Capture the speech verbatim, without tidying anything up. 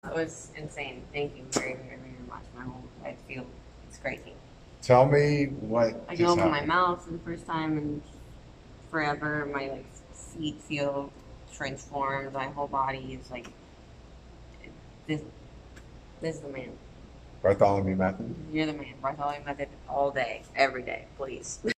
It was insane. Thank you very, very, very much. My whole I feel it's crazy. Tell me what I just can open my happened. mouth for the first time in forever. My like feet feel transformed. My whole body is like this. This is the man. Bartholomew Method. You're the man. Bartholomew Method all day, every day, please.